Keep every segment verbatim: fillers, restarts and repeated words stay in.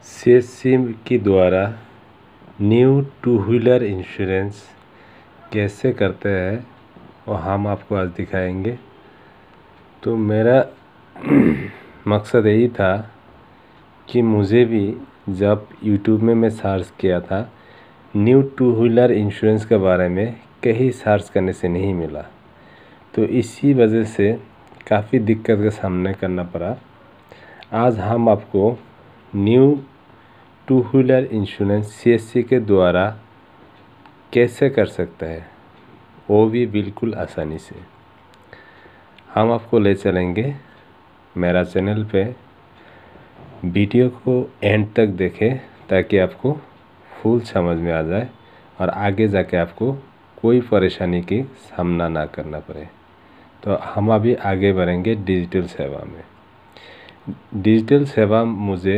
CSC के द्वारा new two wheeler insurance कैसे करते हैं और हम आपको आज दिखाएंगे। तो मेरा मकसद यही था कि मुझे भी जब यूट्यूब में मैं सर्च किया था न्यू टू व्हीलर इंश्योरेंस के बारे में, कहीं सर्च करने से नहीं मिला। तो इसी वजह से काफ़ी दिक्कत का सामना करना पड़ा। आज हम आपको new two wheeler insurance CSC के द्वारा कैसे कर सकते हैं, वो भी बिल्कुल आसानी से हम आपको ले चलेंगे। मेरा चैनल पे वीडियो को एंड तक देखें ताकि आपको फुल समझ में आ जाए और आगे जाके आपको कोई परेशानी की सामना ना करना पड़े। तो हम अभी आगे बढ़ेंगे डिजिटल सेवा में। डिजिटल सेवा मुझे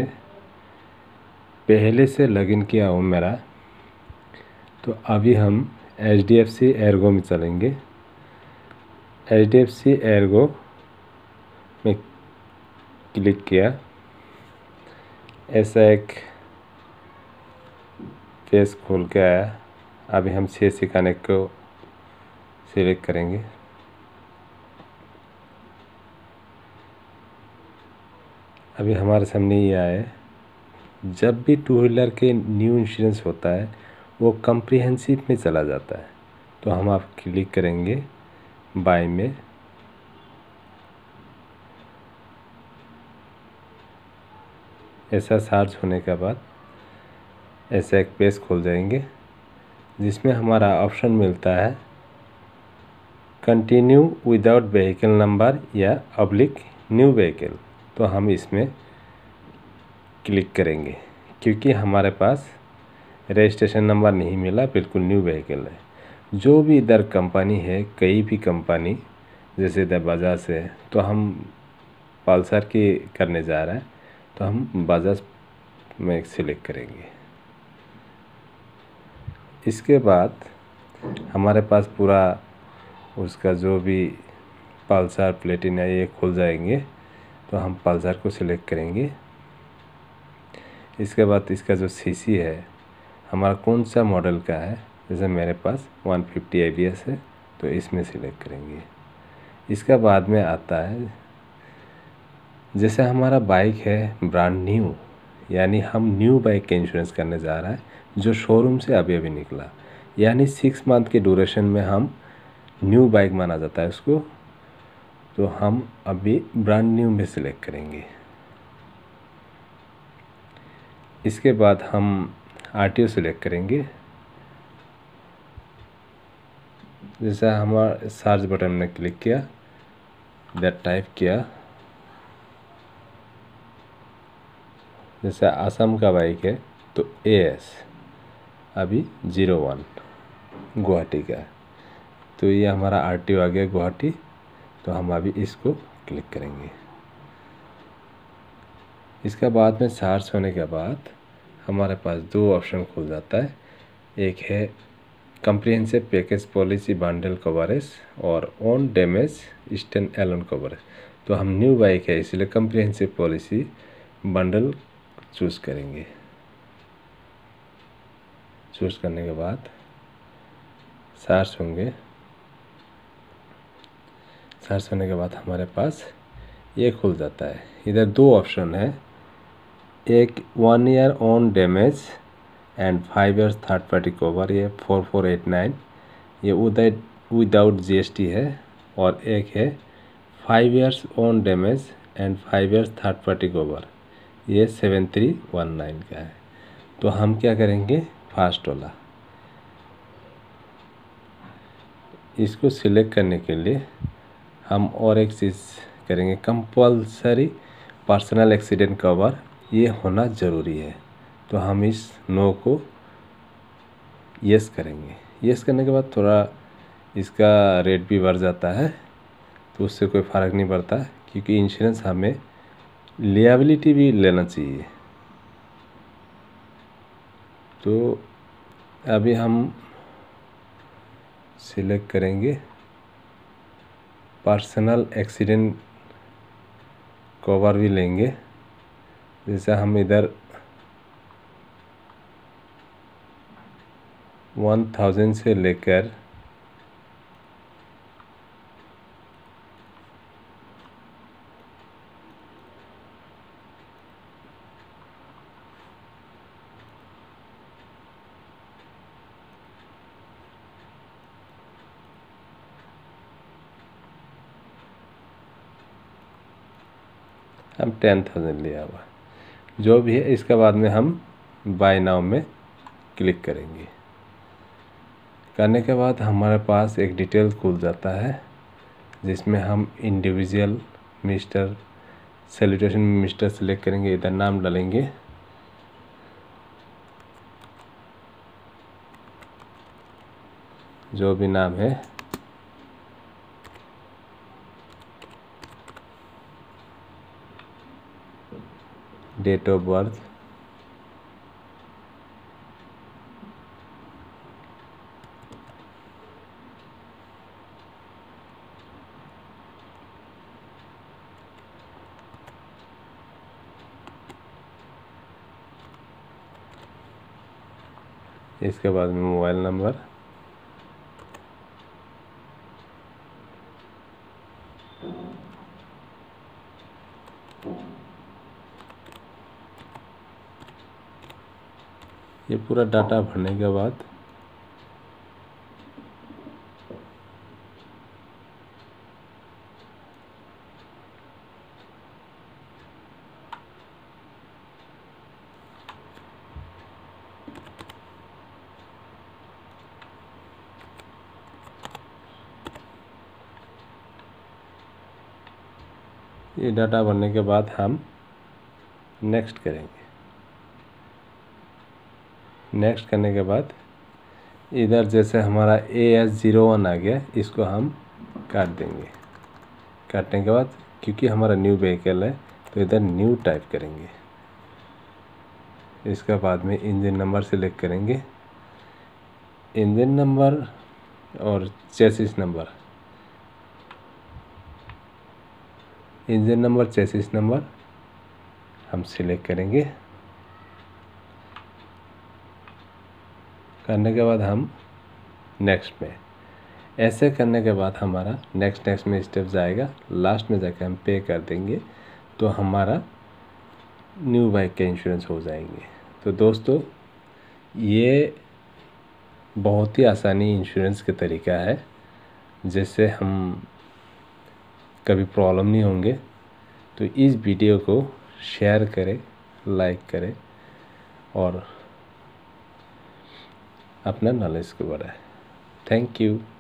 पहले से लॉगिन किया हूँ मेरा। तो अभी हम H D F C Ergo में चलेंगे। H D F C Ergo में क्लिक किया, ऐसा एक पेज खोल के आया। अभी हम सीएससी कनेक्ट को सिलेक्ट करेंगे। अभी हमारे सामने ये आया है। जब भी टू व्हीलर के न्यू इंश्योरेंस होता है वो कम्प्रिहेंसिव में चला जाता है। तो हम आप क्लिक करेंगे बाय में। ऐसा सर्च होने के बाद ऐसा एक पेज खोल जाएंगे जिसमें हमारा ऑप्शन मिलता है कंटिन्यू विदाउट व्हीकल नंबर या ऑब्लिक न्यू व्हीकल। तो हम इसमें क्लिक करेंगे क्योंकि हमारे पास रजिस्ट्रेशन नंबर नहीं मिला, बिल्कुल न्यू व्हीकल है। जो भी इधर कंपनी है, कई भी कंपनी जैसे इधर बजाज है, तो हम पल्सर की करने जा रहे हैं तो हम बजाज में सिलेक्ट करेंगे। इसके बाद हमारे पास पूरा उसका जो भी पल्सर प्लेटिना ये खुल जाएंगे। तो हम पल्सर को सिलेक्ट करेंगे। इसके बाद इसका जो सीसी है हमारा कौन सा मॉडल का है, जैसे मेरे पास one fifty A B S है तो इसमें सिलेक्ट करेंगे। इसका बाद में आता है जैसे हमारा बाइक है ब्रांड न्यू, यानी हम न्यू बाइक का इंश्योरेंस करने जा रहा है जो शोरूम से अभी अभी निकला, यानी सिक्स मंथ के ड्यूरेशन में हम न्यू बाइक माना जाता है उसको। तो हम अभी ब्रांड न्यू में सिलेक्ट करेंगे। इसके बाद हम आरटीओ सिलेक्ट करेंगे। जैसे हमारा सर्च बटन में क्लिक किया, दैट टाइप किया। जैसे आसाम का बाइक है तो ए एस अभी जीरो वन गुवाहाटी का, तो ये हमारा आरटीओ आ गया गुवाहाटी। तो हम अभी इसको क्लिक करेंगे। इसके बाद में सर्च होने के बाद हमारे पास दो ऑप्शन खुल जाता है। एक है comprehensive package policy bundle coverage और own damage stand alone coverage. तो हम न्यू बाइक है इसलिए कम्प्रिहेंसिव पॉलिसी बंडल चूज़ करेंगे। चूज़ करने के बाद सर्च होंगे। सर्च होने के बाद हमारे पास ये खुल जाता है। इधर दो ऑप्शन है, एक one year own damage and five years third party cover, ये फोर फोर एट नाइन, ये उदय विदाउट जीएसटी है। और एक है five years own damage and five years third party cover, ये सेवन थ्री वन नाइन का है। तो हम क्या करेंगे, फास्ट वाला इसको सिलेक्ट करने के लिए हम और एक चीज़ करेंगे, कंपल्सरी पर्सनल एक्सीडेंट कवर ये होना ज़रूरी है। तो हम इस नो को यस करेंगे। यस करने के बाद थोड़ा इसका रेट भी बढ़ जाता है, तो उससे कोई फ़र्क नहीं पड़ता क्योंकि इंश्योरेंस हमें लिएबिलिटी भी लेना चाहिए। तो अभी हम सिलेक्ट करेंगे पर्सनल एक्सीडेंट कवर भी लेंगे। जैसे हम इधर वन थाउजेंड से लेकर हम टेन थाउजेंड लिया हुआ, जो भी है। इसके बाद में हम बाय नाउ में क्लिक करेंगे। करने के बाद हमारे पास एक डिटेल खुल जाता है, जिसमें हम इंडिविजुअल मिस्टर सैल्यूटेशन में मिस्टर सेलेक्ट करेंगे, इधर नाम डालेंगे। जो भी नाम है, डेट ऑफ बर्थ, इसके बाद में मोबाइल नंबर, ये पूरा डाटा भरने के बाद ये डाटा भरने के बाद हम नेक्स्ट करेंगे। नेक्स्ट करने के बाद इधर जैसे हमारा ए एस ज़ीरो वन आ गया, इसको हम काट देंगे। काटने के बाद क्योंकि हमारा न्यू व्हीकल है तो इधर न्यू टाइप करेंगे। इसके बाद में इंजन नंबर सेलेक्ट करेंगे। इंजन नंबर और chassis number, engine number chassis number हम सिलेक्ट करेंगे। करने के बाद हम नेक्स्ट में, ऐसे करने के बाद हमारा नेक्स्ट नेक्स्ट में स्टेप जाएगा। लास्ट में जाकर हम पे कर देंगे तो हमारा न्यू बाइक का इंश्योरेंस हो जाएंगे। तो दोस्तों, ये बहुत ही आसानी इंश्योरेंस का तरीका है, जिससे हम कभी प्रॉब्लम नहीं होंगे। तो इस वीडियो को शेयर करें, लाइक करें और अपना नॉलेज को बढ़ाएं। Thank you.